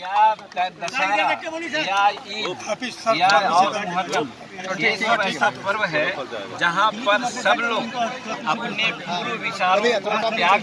या दशहरा या ईद या और मुहर्रम, ये सब ऐसा पर्व है जहाँ पर सब लोग अपने पूर्व विचारों को त्याग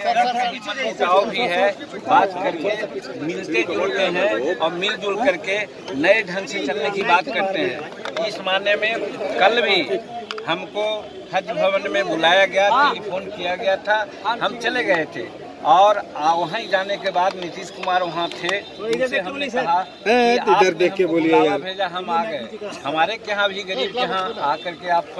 करके चाव भी है बात करके मिलते जुलते हैं और मिलजुल करके नए ढंग से चलने की बात करते हैं। इस मायने में कल भी हमको हज भवन में बुलाया गया, टेलीफोन किया गया था, हम चले गए थे और वहाँ जाने के बाद नीतीश कुमार वहाँ थे, उनसे हमने कहा इधर देख के बोलिए यार, भेजा हम आ गए। हमारे के यहाँ भी गरीब के यहाँ आकर के आप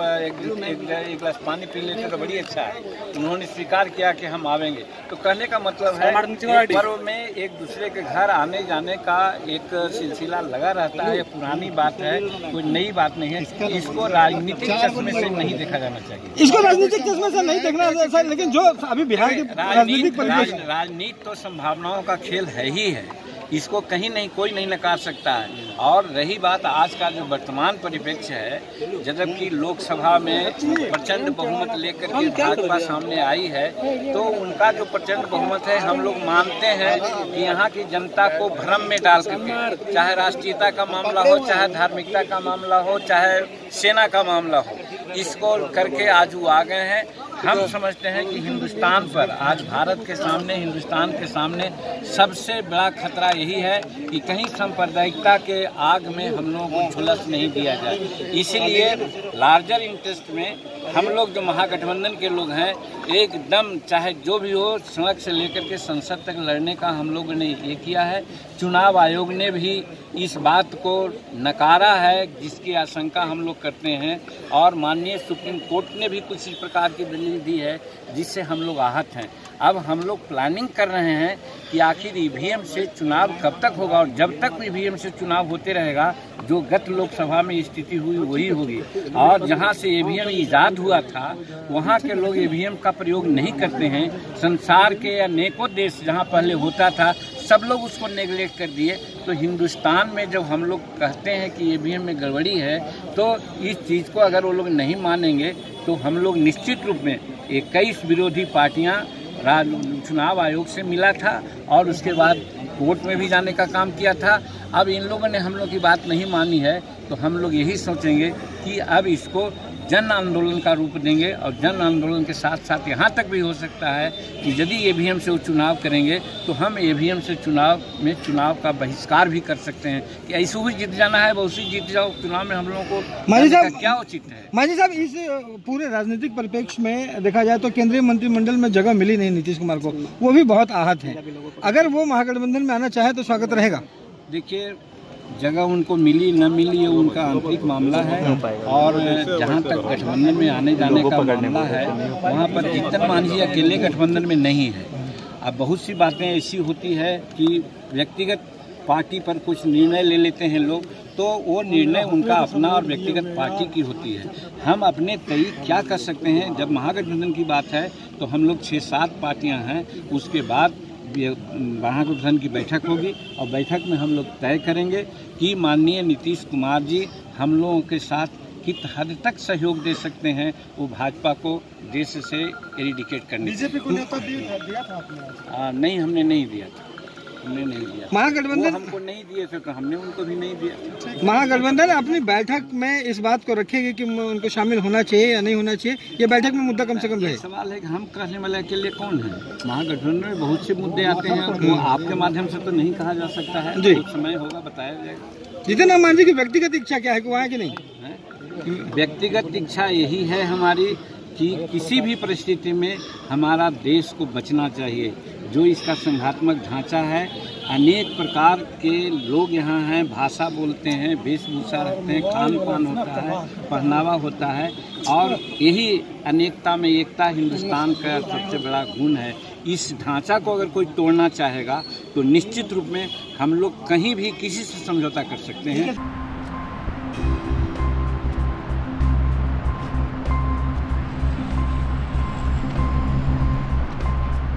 एक गिलास पानी पी लेते तो बड़ी अच्छा है। उन्होंने स्वीकार किया कि हम आवेंगे। तो कहने का मतलब है पर्व में एक दूसरे के घर आने जाने का एक सिलसिला लगा रहता है। ये पुरानी बात है, कोई नई बात नहीं है। इसको राजनीतिक चश्मे से नहीं देखा जाना चाहिए। इसको राजनीतिक चश्मे से नहीं देखना चाहिए, लेकिन जो अभी बिहार की राजनीतिक राजनीति तो संभावनाओं का खेल है ही है, इसको कहीं नहीं कोई नहीं नकार सकता है। और रही बात आज का जो वर्तमान परिप्रेक्ष्य है, जबकि लोकसभा में प्रचंड बहुमत लेकर के भाजपा सामने आई है, तो उनका जो प्रचंड बहुमत है हम लोग मानते हैं कि यहाँ की जनता को भ्रम में डाल करके, चाहे राष्ट्रीयता का मामला हो, चाहे धार्मिकता का मामला हो, चाहे सेना का मामला हो, इसको करके आज वो आ गए हैं। हम समझते हैं कि हिंदुस्तान पर आज भारत के सामने, हिंदुस्तान के सामने सबसे बड़ा खतरा यही है कि कहीं सांप्रदायिकता के आग में हम लोगों को झुलस नहीं दिया जाए। इसीलिए लार्जर इंटरेस्ट में हम लोग जो महागठबंधन के लोग हैं, एकदम चाहे जो भी हो सड़क से लेकर के संसद तक लड़ने का हम लोगों ने ये किया है। चुनाव आयोग ने भी इस बात को नकारा है जिसकी आशंका हम लोग करते हैं, और माननीय सुप्रीम कोर्ट ने भी कुछ इस प्रकार की दलील दी है जिससे हम लोग आहत हैं। अब हम लोग प्लानिंग कर रहे हैं कि आखिर ईवीएम से चुनाव कब तक होगा, और जब तक ईवीएम से चुनाव होते रहेगा जो गत लोकसभा में स्थिति हुई वही होगी। और जहां से ईवीएम ईजाद हुआ था वहां के लोग ईवीएम का प्रयोग नहीं करते हैं। संसार के अनेकों देश जहां पहले होता था सब लोग उसको नेगलेक्ट कर दिए। तो हिंदुस्तान में जब हम लोग कहते हैं कि ईवीएम में गड़बड़ी है, तो इस चीज़ को अगर वो लोग नहीं मानेंगे तो हम लोग निश्चित रूप में 21 विरोधी पार्टियां चुनाव आयोग से मिला था और उसके बाद कोर्ट में भी जाने का काम किया था। अब इन लोगों ने हम लोग की बात नहीं मानी है, तो हम लोग यही सोचेंगे कि अब इसको जन आंदोलन का रूप देंगे, और जन आंदोलन के साथ साथ यहाँ तक भी हो सकता है कि यदि ईवीएम से वो चुनाव करेंगे तो हम ईवीएम से चुनाव का बहिष्कार भी कर सकते हैं कि ऐसे ही जीत जाना है, वैसे जीत जाओ। चुनाव में हम लोगों को क्या उचित है? मांझी साहब, इस पूरे राजनीतिक परिप्रेक्ष्य में देखा जाए तो केंद्रीय मंत्रिमंडल में जगह मिली नहीं नीतीश कुमार को, वो भी बहुत आहत है। अगर वो महागठबंधन में आना चाहे तो स्वागत रहेगा। देखिए, जगह उनको मिली न मिली ये उनका आंतरिक मामला है, और जहां तक गठबंधन में आने जाने का मामला है वहां पर जीतन मांझी अकेले गठबंधन में नहीं है। अब बहुत सी बातें ऐसी होती है कि व्यक्तिगत पार्टी पर कुछ निर्णय ले लेते हैं लोग, तो वो निर्णय उनका अपना और व्यक्तिगत पार्टी की होती है। हम अपने तरीके क्या कर सकते हैं? जब महागठबंधन की बात है तो हम लोग 6-7 पार्टियां हैं, उसके बाद महागठबंधन की बैठक होगी और बैठक में हम लोग तय करेंगे कि माननीय नीतीश कुमार जी हम लोगों के साथ किस हद तक सहयोग दे सकते हैं वो भाजपा को देश से एरिडिकेट करने। बीजेपी को न्योता दिया था आपने? नहीं, हमने नहीं दिया था, हमने नहीं दिया। महागठबंधन हमको नहीं दिए थे तो हमने उनको भी नहीं दिया। महागठबंधन अपनी बैठक में इस बात को रखेगी कि उनको शामिल होना चाहिए या नहीं होना चाहिए, ये बैठक में मुद्दा कम से कम रहे। सवाल है कि हम कहने वाले अकेले कौन है? महागठबंधन में बहुत से मुद्दे आते हैं, वो आपके माध्यम से तो नहीं कहा जा सकता है। जी, समय होगा बताया जाएगा। जीतन राम मांझी की व्यक्तिगत इच्छा क्या है कि वहाँ की नहीं? व्यक्तिगत इच्छा यही है हमारी कि किसी भी परिस्थिति में हमारा देश को बचना चाहिए। जो इसका संघात्मक ढांचा है, अनेक प्रकार के लोग यहाँ हैं, भाषा बोलते हैं, वेशभूषा रखते हैं, खान पान होता है, पहनावा होता है, और यही अनेकता में एकता हिंदुस्तान का सबसे बड़ा गुण है। इस ढांचा को अगर कोई तोड़ना चाहेगा तो निश्चित रूप में हम लोग कहीं भी किसी से समझौता कर सकते हैं।